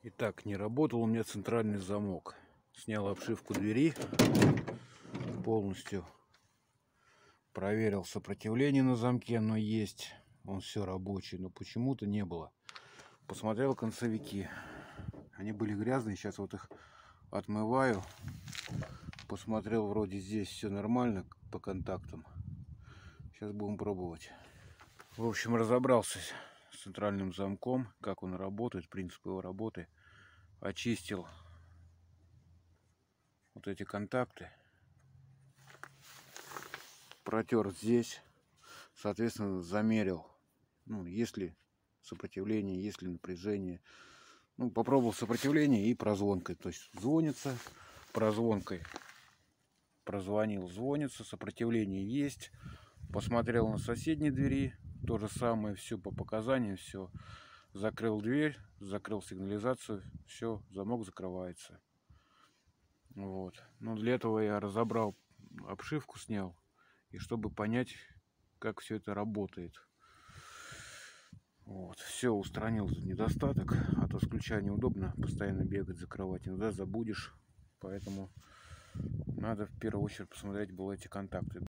Итак, не работал у меня центральный замок. Снял обшивку двери полностью. Проверил сопротивление на замке, но есть. Он все рабочий, но почему-то не было. Посмотрел концевики. Они были грязные, сейчас вот их отмываю. Посмотрел, вроде здесь все нормально по контактам. Сейчас будем пробовать. В общем, разобрался с центральным замком, как он работает, принцип его работы. Очистил вот эти контакты, протер здесь, соответственно, замерил, есть ли сопротивление, есть ли напряжение. Попробовал сопротивление и прозвонкой, то есть звонится, прозвонкой прозвонил, звонится, сопротивление есть. Посмотрел на соседней двери, то же самое, все по показаниям, все. Закрыл дверь, закрыл сигнализацию, все, замок закрывается. Вот. Для этого я разобрал обшивку, снял, и чтобы понять, как все это работает. Вот. Все, устранил этот недостаток, а то с ключа неудобно постоянно бегать, закрывать, иногда забудешь. Поэтому надо в первую очередь посмотреть было эти контакты.